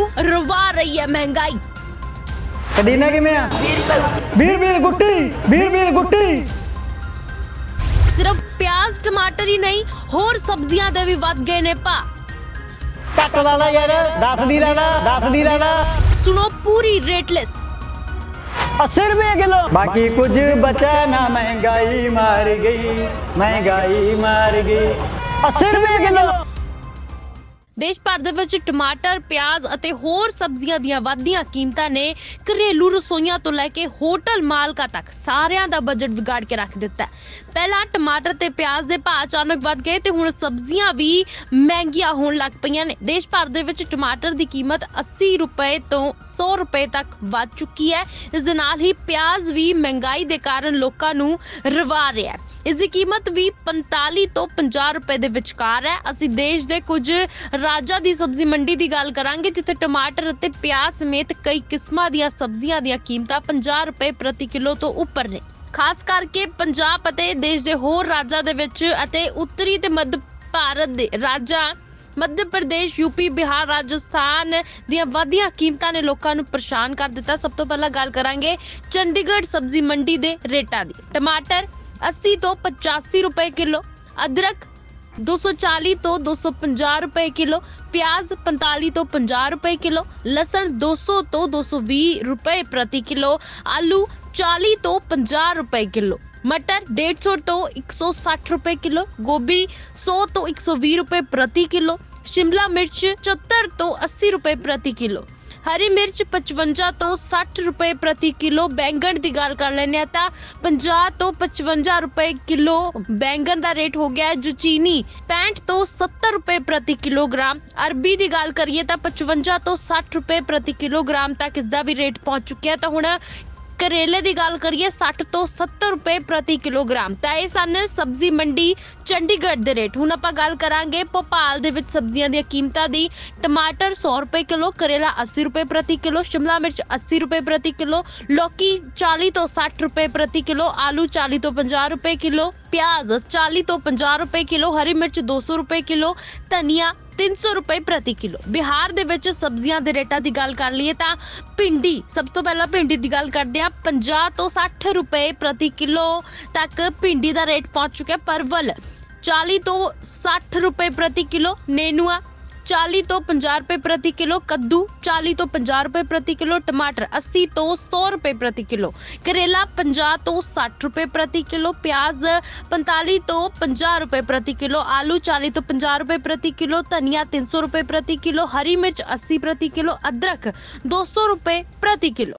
ਰਵਾ ਰਹੀ ਹੈ ਮਹਿੰਗਾਈ। ਕਦੀਨਾ ਕਿਵੇਂ ਆ? 20 ਰੁਪਏ ਗੁੱਟੀ, 20 ਰੁਪਏ ਗੁੱਟੀ। सिर्फ प्याज टमाटर ही नहीं, होर सब्जियां दे भी वध गए ने भा। घट ला ला यार, 10 दी ला ला, 10 दी ला ला। सुनो पूरी रेट लिस्ट। 80 रुपए किलो। बाकी कुछ बचा ना, महंगाई मार गई, महंगाई मार गई। 80 रुपए किलो। देश भर दे विच टमाटर, प्याज अते होर सब्जियां दीयां वधदियां कीमतां ने घरेलू रसोईयां तो लैके होटल मालकां तक सारियां दा बजट विगाड़ के रख दिता है। पहला टमाटर ते प्याज दे भाव अचानक वध गए ते हुण सब्जियां भी महंगियां होण लग पईयां ने। देश भर दे विच टमाटर दी कीमत 80 रुपए तो 100 रुपए तक वध चुकी है। इस दे नाल ही प्याज भी महंगाई दे कारण लोकां नूं रवा रिहा है। इसकी कीमत भी 45 तो 50 रुपए दे विचकार है। असीं देश दे कुछ राज्यां दी सब्जी मंडी दी गल करांगे जिथे टमाटर अते प्याज समेत कई किस्मां दीयां सब्जियां दीयां कीमतां 50 रुपए प्रति किलो तो उपर ने। खास करके पंजाब अते देश दे होर राज्यां दे विच अते उत्तरी ते मध्य भारत दे राज्यां मध्य प्रदेश, यूपी, बिहार, राजस्थान दियां वधियां कीमतां ने लोकां नूं परेशान कर दिता। सब तो पहला गल करांगे चंडीगढ़ सब्जी मंडी दे रेटां दी। टमाटर 80 तो 85 रुपए किलो, अदरक 240 तो 250 रुपए किलो, प्याज 45 तो 50 रुपए किलो, लसन 200 तो 220 रुपए प्रति किलो, आलू 40 तो 50 रुपए किलो, मटर 150 तो 160 रुपए किलो, गोभी 100 तो 120 रुपए प्रति किलो, शिमला मिर्च 74 तो 80 रुपए प्रति किलो, हरी मिर्च 55 तो 60 रुपए प्रति किलो। बैंगन की गल कर लेने 50 तो 55 रुपए किलो बैंगन का रेट हो गया है। जुचीनी 65 तो 70 रुपए प्रति किलोग्राम। अरबी की गल करिए 55 तो 60 रुपए प्रति किलोग्राम तक इसका भी रेट पहुंच चुका है। तो हुण करेले की गल करिए 60 तो 70 रुपए प्रति किलोग्राम। तो ये सन सब्जी मंडी चंडीगढ़ दे रेट। हुण आपां गल करांगे भोपाल दे विच सब्जियां दी कीमतां दी। टमाटर 100 रुपए किलो, करेला 80 रुपए प्रति किलो, शिमला मिर्च 80 रुपए प्रति किलो, लौकी 40 तो 60 रुपए प्रति किलो, आलू 40 तो 50 रुपए किलो, प्याज 40 तो 50 रुपए किलो, हरी मिर्च 200 रुपए किलो, धनिया 300 रुपए प्रति किलो। बिहार दे विच सब्जियां दे रेटां दी गल कर लईए तां भिंडी, सब तो पहला भिंडी दी गल करदे आ 50 तो 60 रुपए प्रति किलो तक भिंडी दा रेट पहुंच चुका है। परवल 40 तो 60 रुपए प्रति किलो, नेनुआ 40 तो 50 रुपए प्रति किलो, कद्दू 40 तो 50 रुपए प्रति किलो, टमाटर 80 तो 100 रुपए प्रति किलो, करेला 50 तो 60 रुपए प्रति किलो, प्याज 45 तो 50 रुपए प्रति किलो, आलू 40 तो 50 रुपए प्रति किलो, धनिया 300 रुपए प्रति किलो, हरी मिर्च 80 प्रति किलो, अदरक 200 रुपए प्रति किलो।